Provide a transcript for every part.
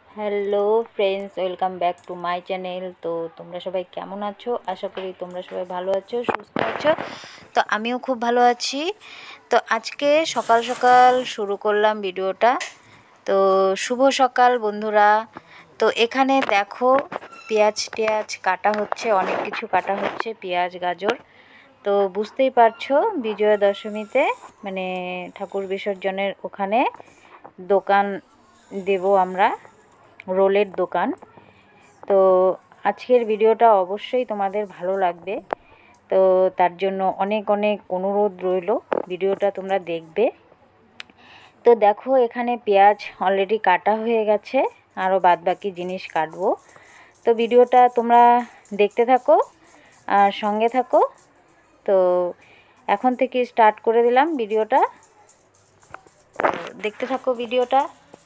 Hello friends, welcome back to my channel. তো তোমরা সবাই কেমন আছো? আশা করি তোমরা সবাই ভালো আছো, সুস্থ আছো। তো আমিও খুব ভালো আছি। তো আজকে সকাল সকাল শুরু করলাম ভিডিওটা। তো শুভ সকাল বন্ধুরা। তো এখানে দেখো পেঁয়াজ টেয়াজ কাটা হচ্ছে, অনেক কিছু কাটা হচ্ছে, পেঁয়াজ গাজর। তো বুঝতেই পারছো বিজয়া দশমীতে মানে ঠাকুর বিসর্জনের ওখানে দোকান দেব আমরা, রোলের দোকান। তো আজকের ভিডিওটা অবশ্যই তোমাদের ভালো লাগবে। তো তার জন্য অনেক অনেক অনুরোধ রইল, ভিডিওটা তোমরা দেখবে। তো দেখো এখানে পেঁয়াজ অলরেডি কাটা হয়ে গেছে, আরও বাদবাকি জিনিস কাটবো। তো ভিডিওটা তোমরা দেখতে থাকো আর সঙ্গে থাকো। তো এখন থেকে স্টার্ট করে দিলাম ভিডিওটা, দেখতে থাকো ভিডিওটা।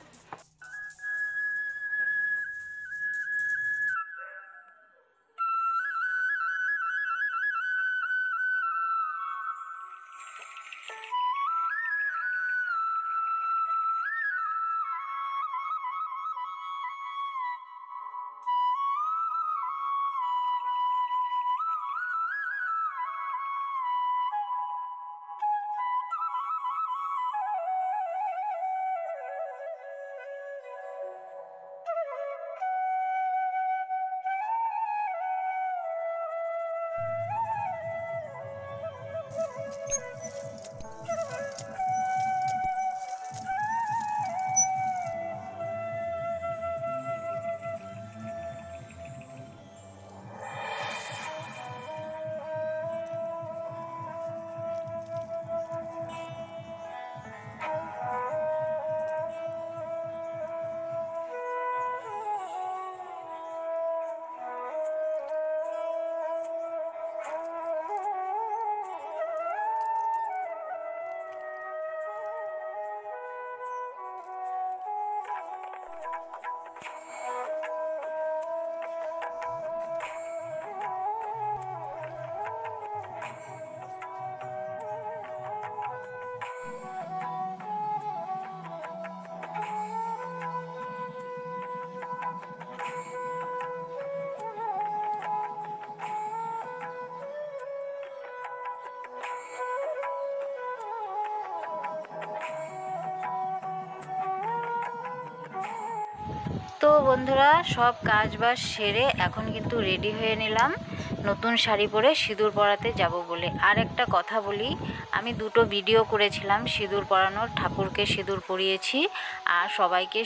তো বন্ধুরা, সব কাজ বাজ সেরে এখন কিন্তু রেডি হয়ে নিলাম নতুন শাড়ি পরে সিঁদুর পরাতে যাব বলে। আর একটা কথা বলি, আমি দুটো ভিডিও করেছিলাম সিঁদুর পরানোর, ঠাকুরকে সিঁদুর পরিয়েছি আর সবাইকে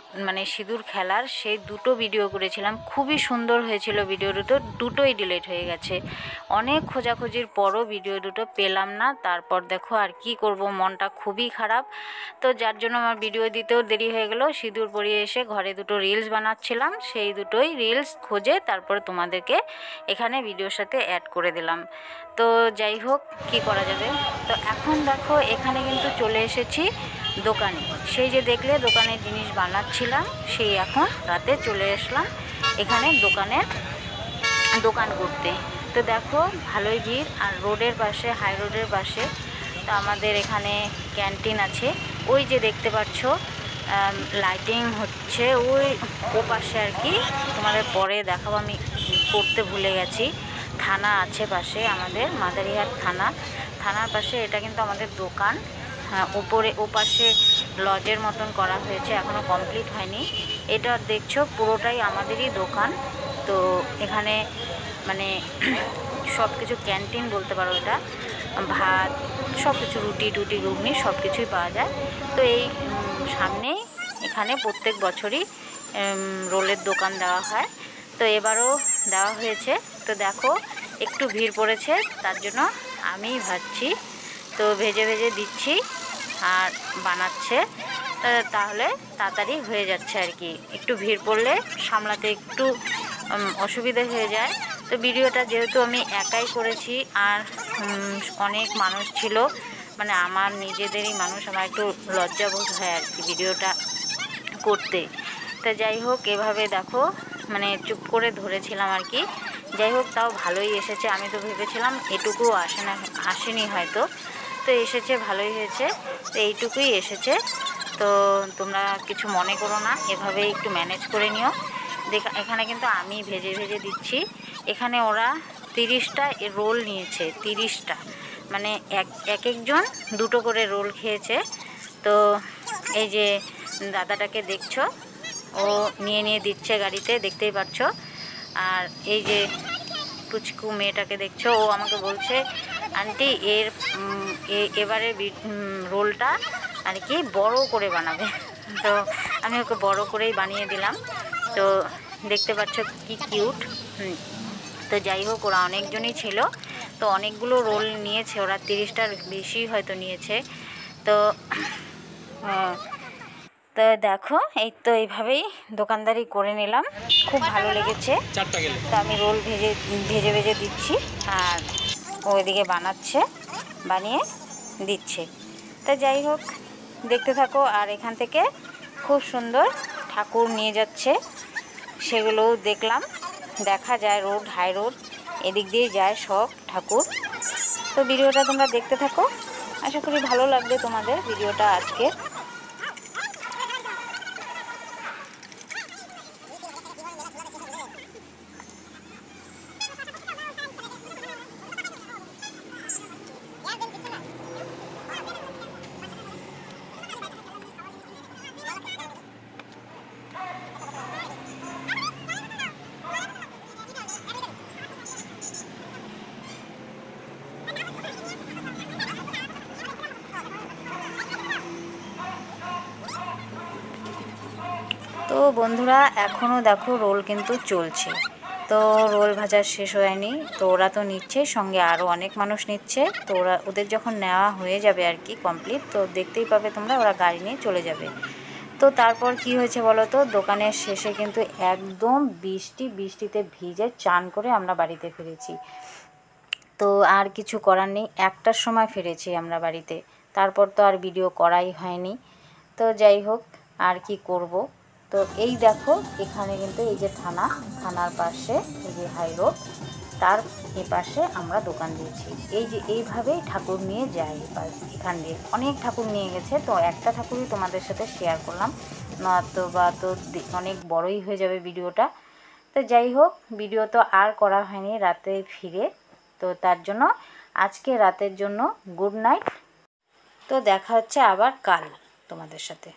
সিঁদুর খেলার, সেই দুটো ভিডিও করেছিলাম। খুবই সুন্দর হয়েছিল ভিডিও দুটো, দুটোই ডিলিট হয়ে গেছে। অনেক খোঁজাখুঁজির পরও ভিডিও দুটো পেলাম না। তারপর দেখো আর কি করব, মনটা খুবই খারাপ। তো যার জন্য আমার ভিডিও দিতেও দেরি হয়ে গেল। সিঁদুর পরিয়ে এসে ঘরে দুটো রিলস বানাচ্ছিলাম, সেই দুটোই রিলস খুঁজে তারপরে তোমাদেরকে এখানে ভিডিওর সাথে অ্যাড করে দিলাম। তো যাই হোক, কি করা যাবে। তো এখন দেখো এখানে কিন্তু চলে এসেছি দোকানে। সেই যে দেখলে দোকানের জিনিস বানাচ্ছিলাম, সেই এখন রাতে চলে আসলাম এখানে দোকান করতে। তো দেখো ভালোই ভিড়, আর রোডের পাশে, হাই রোডের পাশে তো আমাদের এখানে ক্যান্টিন আছে। ওই যে দেখতে পাচ্ছ লাইটিং হচ্ছে ওই ও পাশে আর কি, তোমাদের পরে দেখাবো। আমি করতে ভুলে গেছি। থানা আছে পাশে, আমাদের মাদারিহাট থানার পাশে এটা কিন্তু আমাদের দোকান। উপরে ও পাশে লজের মতন করা হয়েছে, এখনও কমপ্লিট হয়নি। এটা দেখছো পুরোটাই আমাদেরই দোকান। তো এখানে মানে সব কিছু ক্যান্টিন বলতে পারো এটা। ভাত, সব কিছু, রুটি টুটি ঘুগনি সব কিছুই পাওয়া যায়। তো এই সামনেই এখানে প্রত্যেক বছরই রোলের দোকান দেওয়া হয়। তো এবারও দেওয়া হয়েছে। তো দেখো একটু ভিড় পড়েছে, তার জন্য আমিই ভাজছি। তো ভেজে ভেজে দিচ্ছি আর বানাচ্ছে, তাহলে তাড়াতাড়ি হয়ে যাচ্ছে আর কি। একটু ভিড় পড়লে সামলাতে একটু অসুবিধা হয়ে যায়। তো ভিডিওটা যেহেতু আমি একাই করেছি আর অনেক মানুষ ছিল, মানে আমার নিজেদেরই মানুষ, আমার একটু লজ্জাবোধ হয় আর কি ভিডিওটা করতে। তা যাই হোক, এভাবে দেখো মানে চুপ করে ধরেছিলাম আর কি। যাই হোক, তাও ভালোই এসেছে। আমি তো ভেবেছিলাম এটুকু আসেনি হয়তো, তো এসেছে, ভালোই হয়েছে। তো এইটুকুই এসেছে। তো তোমরা কিছু মনে করো না, এভাবে একটু ম্যানেজ করে নিও। এখানে কিন্তু আমি ভেজে ভেজে দিচ্ছি। এখানে ওরা 30টা রোল নিয়েছে, 30টা, মানে এক একজন দুটো করে রোল খেয়েছে। তো এই যে দাদাটাকে দেখছো, ও নিয়ে নিয়ে দিচ্ছে গাড়িতে, দেখতেই পাচ্ছ। আর এই যে পুচকু মেয়েটাকে দেখছো, ও আমাকে বলছে আন্টি এবারে রোলটা আর কি বড় করে বানাবে। তো আমি ওকে বড় করেই বানিয়ে দিলাম। তো দেখতে পাচ্ছ কি কিউট। তো যাই হোক, ওরা অনেকজনই ছিল, তো অনেকগুলো রোল নিয়েছে, ওরা 30টার বেশি হয়তো নিয়েছে। তো তো দেখো, এই তো এইভাবেই দোকানদারি করে নিলাম, খুব ভালো লেগেছে। তো আমি রোল ভেজে ভেজে ভেজে দিচ্ছি, আর ওইদিকে বানাচ্ছে, বানিয়ে দিচ্ছে। তা যাই হোক, দেখতে থাকো। আর এখান থেকে খুব সুন্দর ঠাকুর নিয়ে যাচ্ছে, সেগুলোও দেখলাম। দেখা যায় রোড, হাই রোড, এদিক দিয়ে যায় সব ঠাকুর। তো ভিডিওটা তোমরা দেখতে থাকো, আশা করি ভালো লাগবে তোমাদের ভিডিওটা আজকে। তো বন্ধুরা, এখনও দেখো রোল কিন্তু চলছে। তো রোল ভাজা শেষ হয়নি, তো ওরা তো নিচ্ছে, সঙ্গে আরও অনেক মানুষ নিচ্ছে। তো ওদের যখন নেওয়া হয়ে যাবে আর কি কমপ্লিট, তো দেখতেই পাবে তোমরা, ওরা গাড়ি নিয়ে চলে যাবে। তো তারপর কি হয়েছে বলো তো, দোকানের শেষে কিন্তু একদম বৃষ্টিতে ভিজে চান করে আমরা বাড়িতে ফিরেছি। তো আর কিছু করার নেই, 1টার সময় ফিরেছি আমরা বাড়িতে। তারপর তো আর ভিডিও করাই হয়নি। তো যাই হোক, আর কি করব। তো এই দেখো, এখানে কিন্তু এই যে থানার পাশে এই যে হাই রোড, তার এপাশে আমরা দোকান দিয়েছি। এই যে এইভাবেই ঠাকুর নিয়ে যাই, এখান দিয়ে অনেক ঠাকুর নিয়ে গেছে। তো একটা ঠাকুরই তোমাদের সাথে শেয়ার করলাম, নয়তো বা তো অনেক বড়ই হয়ে যাবে ভিডিওটা। তো যাই হোক, ভিডিও তো আর করা হয়নি রাতে ফিরে, তো তার জন্য আজকে রাতের জন্য গুড নাইট। তো দেখা হচ্ছে আবার কাল তোমাদের সাথে।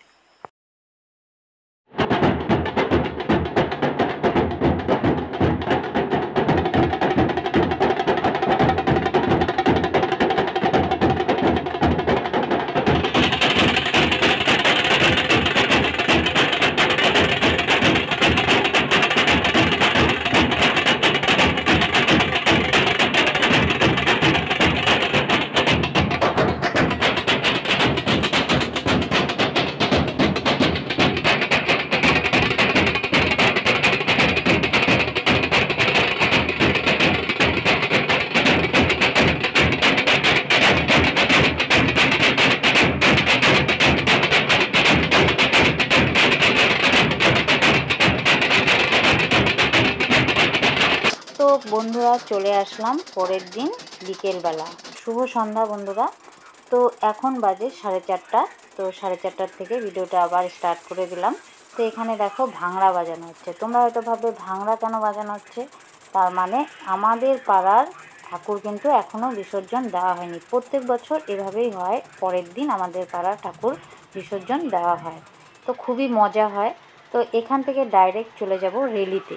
বন্ধুরা, চলে আসলাম পরের দিন বিকেলবেলা। শুভ সন্ধ্যা বন্ধুরা। তো এখন বাজে 4:30। তো 4:30 থেকে ভিডিওটা আবার স্টার্ট করে দিলাম। তো এখানে দেখো ভাংড়া বাজানো হচ্ছে। তোমরা হয়তো ভাববে ভাংড়া কেন বাজানো হচ্ছে। তার মানে আমাদের পাড়ার ঠাকুর কিন্তু এখনও বিসর্জন দেওয়া হয়নি। প্রত্যেক বছর এভাবেই হয়, পরের দিন আমাদের পাড়ার ঠাকুর বিসর্জন দেওয়া হয়। তো খুবই মজা হয়। তো এখান থেকে ডাইরেক্ট চলে যাব রেলিতে।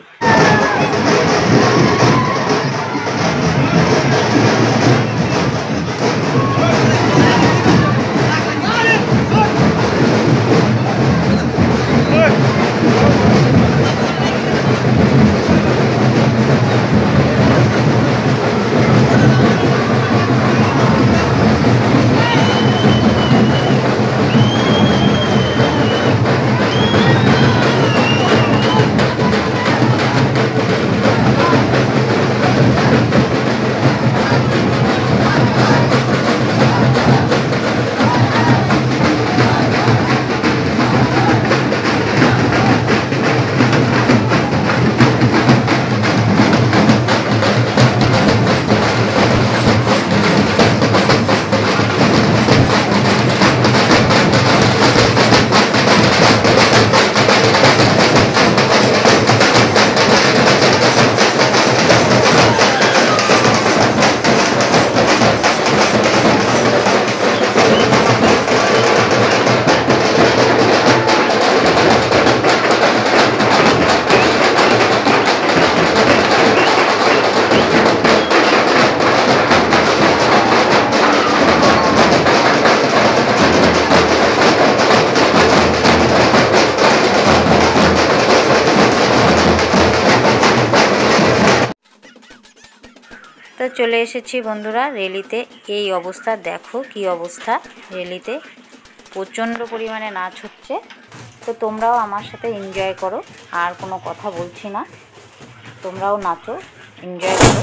চলে এসেছি বন্ধুরা রেলিতে। এই অবস্থা দেখো, কি অবস্থা রেলিতে, প্রচণ্ড পরিমাণে নাচ হচ্ছে। তো তোমরাও আমার সাথে এনজয় করো, আর কোনো কথা বলছি না, তোমরাও নাচো, এনজয় করো।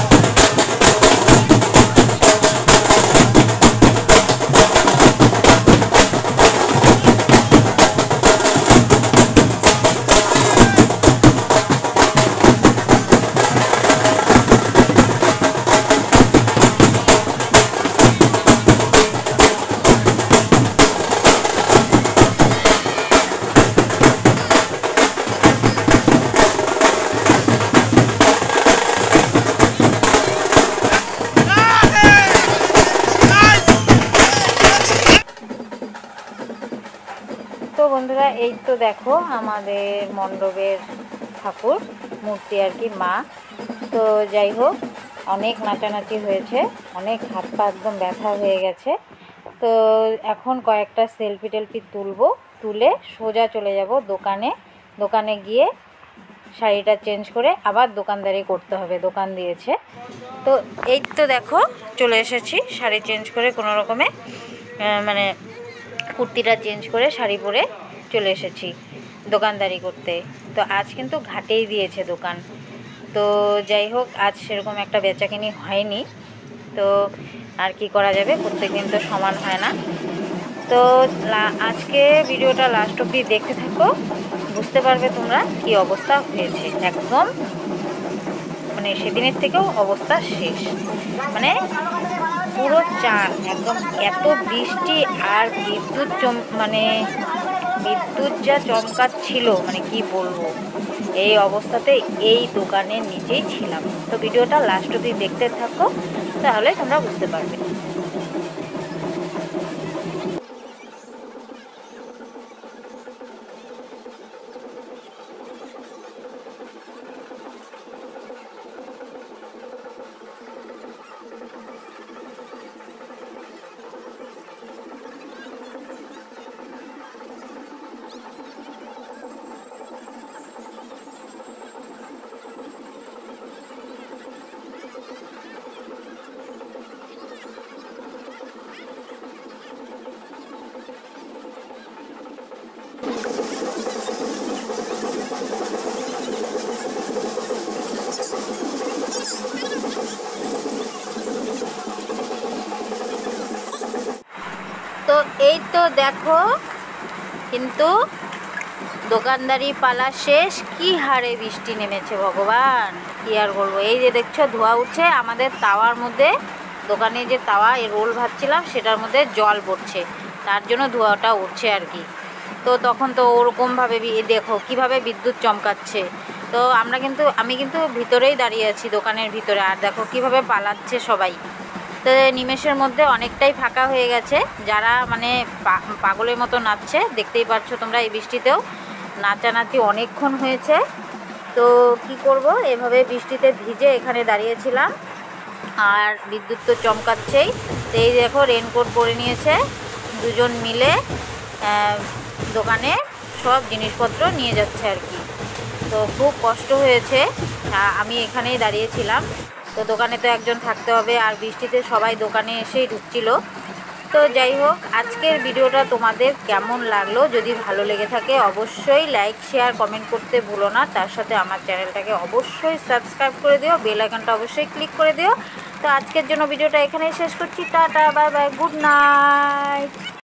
তো বন্ধুরা এই তো দেখো আমাদের মণ্ডপের ঠাকুর মূর্তি আর কি, মা। তো যাই হোক, অনেক নাচানাচি হয়েছে, অনেক হাত পা একদম ব্যথা হয়ে গেছে। তো এখন কয়েকটা সেলফি টেলফি তুলে সোজা চলে যাব দোকানে গিয়ে শাড়িটা চেঞ্জ করে আবার দোকানদারি করতে হবে, দোকান দিয়েছে। তো এই তো দেখো চলে এসেছি শাড়ি চেঞ্জ করে, কোনো রকমে মানে কুর্তিটা চেঞ্জ করে শাড়ি পরে চলে এসেছি দোকানদারি করতে। তো আজ কিন্তু ঘাটেই দিয়েছে দোকান। তো যাই হোক, আজ সেরকম একটা বেচাকিনি হয়নি, তো আর কি করা যাবে, প্রত্যেকদিন তো সমান হয় না। তো আজকে ভিডিওটা লাস্ট অবধি দেখতে থাকো, বুঝতে পারবে তোমরা কি অবস্থা হয়েছে। একদম মানে সেদিনের থেকেও অবস্থা শেষ, মানে পুরো চান একদম, এত বৃষ্টি আর বিদ্যুৎ বিদ্যুৎ যা চমকাচ্ছিল, মানে কি বলবো। এই অবস্থাতে এই দোকানের নিচেই ছিলাম। তো ভিডিওটা লাস্ট অবধি দেখতে থাকো, তাহলে তোমরা বুঝতে পারবে। তো এই তো দেখো, কিন্তু দোকানদারি পালা শেষ। কি হারে বৃষ্টি নেমেছে ভগবান, কি আর বলবো। এই যে দেখছো ধোঁয়া উঠছে আমাদের তাওয়ার মধ্যে, দোকানে যে তাওয়া রোল ভাজছিলাম সেটার মধ্যে জল পড়ছে, তার জন্য ধোঁয়াটা উঠছে আর কি। তো তখন তো ওরকমভাবে দেখো কিভাবে বিদ্যুৎ চমকাচ্ছে। তো আমি কিন্তু ভিতরেই দাঁড়িয়ে আছি, দোকানের ভিতরে, আর দেখো কিভাবে পালাচ্ছে সবাই। তো নিমেষের মধ্যে অনেকটাই ফাঁকা হয়ে গেছে, যারা মানে পাগলের মতো নাচছে, দেখতেই পাচ্ছ তোমরা। এই বৃষ্টিতেও নাচানাচি অনেকক্ষণ হয়েছে। তো কি করব, এভাবে বৃষ্টিতে ভিজে এখানে দাঁড়িয়েছিলাম, আর বিদ্যুৎ তো চমকাচ্ছেই। তো এই দেখো রেনকোট পরে নিয়েছে, দুজন মিলে দোকানে সব জিনিসপত্র নিয়ে যাচ্ছে আর কি। তো খুব কষ্ট হয়েছে, আমি এখানেই দাঁড়িয়েছিলাম। তো দোকানে তো একজন থাকতে হবে, আর বৃষ্টিতে সবাই দোকানে এসেই ঢুকছিল। তো যাই হোক, আজকের ভিডিওটা তোমাদের কেমন লাগলো, যদি ভালো লেগে থাকে অবশ্যই লাইক শেয়ার কমেন্ট করতে ভুলো না। তার সাথে আমার চ্যানেলটাকে অবশ্যই সাবস্ক্রাইব করে দিও, বেল আইকনটা অবশ্যই ক্লিক করে দিও। তো আজকের জন্য ভিডিওটা এখানেই শেষ করছি। Tata, bye bye, good night.